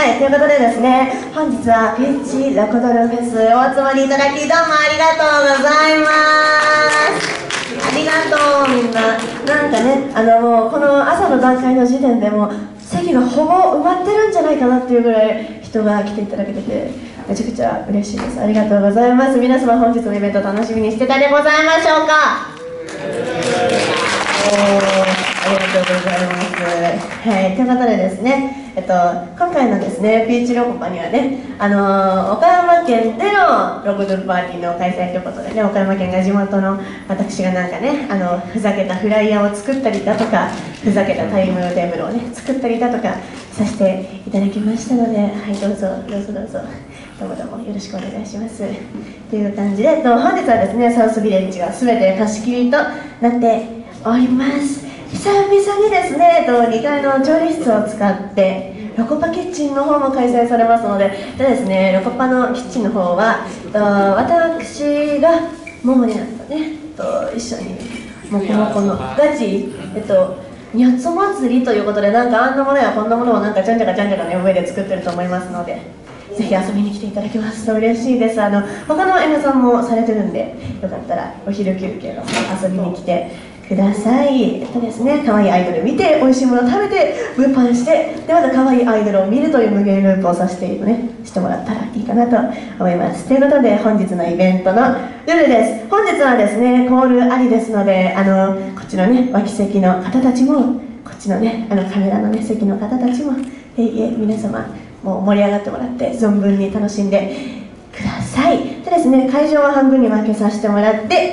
ということでですね、本日はピッチロコドルフェスお集まりいただきどうもありがとうございます。ありがとうみんな。なんかね、もうこの朝の段階の時点でもう席がほぼ埋まってるんじゃないかなっていうぐらい人が来ていただけてて、めちゃくちゃ嬉しいです。ありがとうございます。皆様本日のイベント楽しみにしてたでございましょうか。ありがとうございます。はい、ということでですね、今回のですね、ピーチロコパにはね、岡山県でのロコドルパーティーの開催ということでね、岡山県が地元の私がなんかね、ふざけたフライヤーを作ったりだとか、ふざけたタイムテーブルをね、作ったりだとかさせていただきましたので、はい、どうぞどうぞどうぞ。どうもどうもよろしくお願いします。という感じで、本日はですね、サウスビレッジが全て貸し切りとなっております。久々にですね、2階の調理室を使ってロコパキッチンの方も開催されますので、ですね、ロコパのキッチンの方は私がももになったね、一緒にもこもこのガチニャッツ祭りということで、なんかあんなものやこんなものをなんかじゃんじゃかじゃんじゃかね上で作ってると思いますので、ぜひ遊びに来ていただけますと嬉しいです。他の演者さんもされてるんで、よかったらお昼休憩の遊びに来てください。ですね、可愛いアイドル見て、美味しいもの食べて、物販して、でまた可愛いアイドルを見るという無限ループをさせてしてもらったらいいかなと思います。ということで、本日のイベントのルールです。本日はですね、コールありですので、こっちのね、脇席の方たちも、こっちのね、カメラのね、席の方たちも、皆様、もう盛り上がってもらって、存分に楽しんでください。でですね、会場は半分に分けさせてもらって、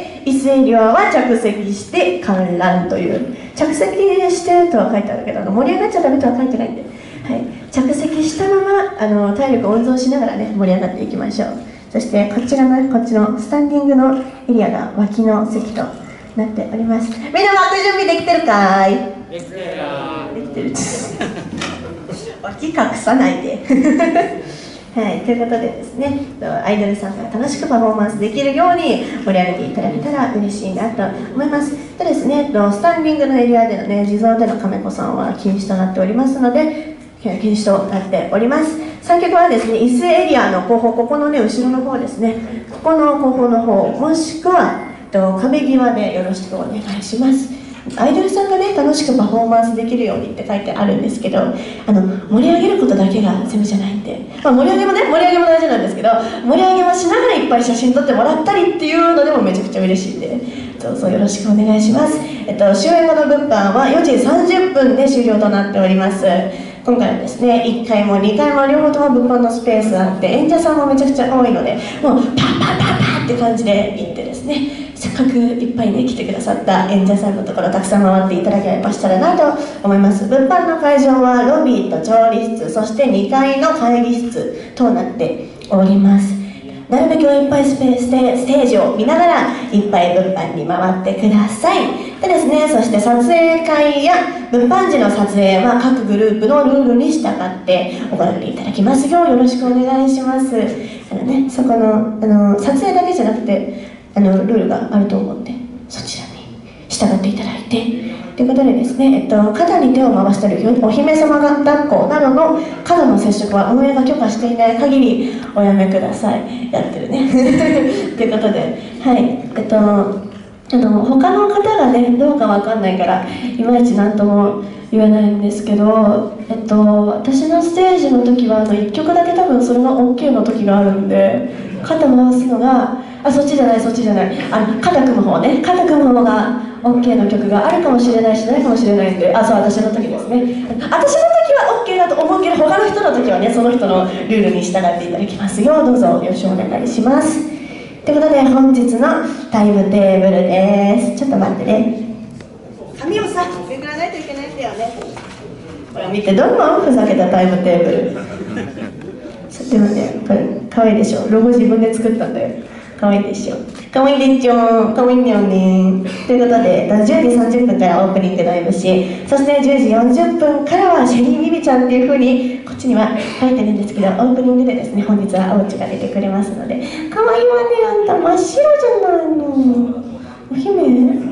椅子エリアは着席して観覧という、着席してとは書いてあるけど、盛り上がっちゃダメとは書いてないんで、はい、着席したまま体力を温存しながらね、盛り上がっていきましょう。そしてこちらのこっちのスタンディングのエリアが脇の席となっております。みんな枠準備できてるかい？できてる。できてる。脇隠さないで。はい、ということでですね、アイドルさんが楽しくパフォーマンスできるように盛り上げていただけたら嬉しいなと思います。でですね、スタンディングのエリアでのね、地蔵での亀子さんは禁止となっておりますので、禁止となっております。三脚はですね、椅子エリアの後方、ここのね、後ろの方ですね、ここの後方の方、もしくは壁際でよろしくお願いします。アイドルさんがね、楽しくパフォーマンスできるようにって書いてあるんですけど、盛り上げることだけが全部じゃないんで、盛り上げも大事なんですけど、盛り上げもしながらいっぱい写真撮ってもらったりっていうのでもめちゃくちゃ嬉しいんで、どうぞよろしくお願いします。終演後の物販は4時30分で終了となっております。今回はですね、1階も2階も両方とも物販のスペースがあって、演者さんもめちゃくちゃ多いので、もうパンパンパンパンって感じで行ってですね、せっかくいっぱいね来てくださった演者さんのところたくさん回っていただけましたらなと思います。物販の会場はロビーと調理室、そして2階の会議室となっております。なるべくいっぱいスペースでステージを見ながらいっぱい物販に回ってください。でですね、そして撮影会や物販時の撮影は各グループのルールに従って行っていただきますようよろしくお願いします。そこの撮影だけじゃなくてルールがあると思うんで、そちらに従っていただいてということでですね、肩に手を回したりお姫様が抱っこなどの肩の接触は運営が許可していない限りおやめください。やってるねということで、はい、他の方がねどうかわかんないからいまいち何とも言えないんですけど、私のステージの時は1曲だけ多分それが OK の時があるんで、肩回すのがそっちじゃない肩組む方ね、肩組む方が OK の曲があるかもしれないしないかもしれないんで、そう私の時ですね、私の時は OK だと思うけど他の人の時はねその人のルールに従っていただきますようどうぞよろしくお願いします。ということで本日のタイムテーブルです。ちょっと待ってね、髪をさめくらないといけないんだよね。これ見て、どんどんふざけたタイムテーブルちょっと待って、これかわいいでしょ、ロゴ自分で作ったんだよ。かわいいでしょ、かわいいでしょ、かわいいんだよね。ということで10時30分からオープニングの MC、 そして10時40分からはシェリービビちゃんっていう風にこっちには書いてるんですけど、オープニングでですね本日はおうちが出てくれますので、かわいいわね、あんた真っ白じゃないの、お姫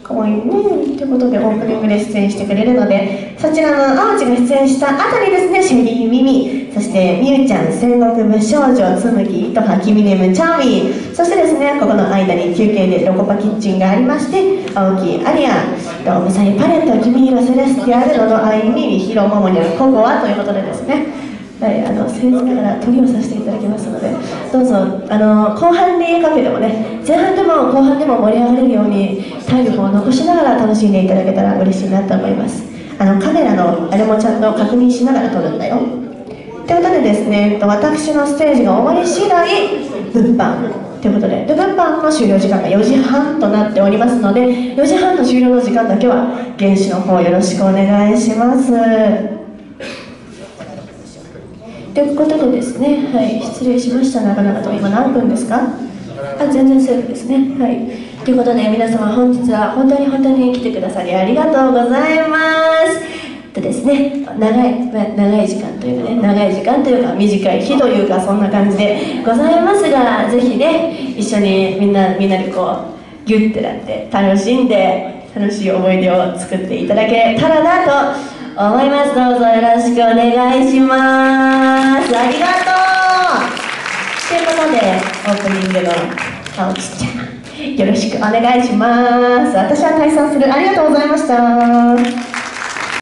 かわいいね。ということで、オープニングで出演してくれるので、そちらのアーチが出演した後にですね、シェリー・ミミ、そしてみゆちゃん、戦国武少女、つむぎ、糸はきみねむ、チャーミー、そしてですね、ここの間に休憩でロコパキッチンがありまして、青木アリア、ムサイパレット、キミヒロセレスティアル、ロドアイミミヒロモモニャン、ココアということでですね、はい、僭越ながら取りをさせていただきますので、どうぞ後半にかけてもね、前半でも後半でも盛り上がれるように体力を残しながら楽しんでいただけたら嬉しいなと思います。カメラのあれもちゃんと確認しながら撮るんだよ。ということでですね、私のステージが終わり次第物販ということで、物販の終了時間が4時半となっておりますので、4時半の終了の時間だけは原資の方よろしくお願いします。ということでですね、はい、失礼しました。なかなかと今何分ですか？全然セーフですね。はい。ということで皆様本日は本当に来てくださりありがとうございます。でですね、長い時間というかね、長い時間というか短い日というかそんな感じでございますが、ぜひね一緒にみんなでこうギュッてなって楽しんで楽しい思い出を作っていただけたらなと思います。どうぞよろしくお願いします。ありがとう。ということでオープニングの青木ちゃんよろしくお願いします。私は退散する。ありがとうございました。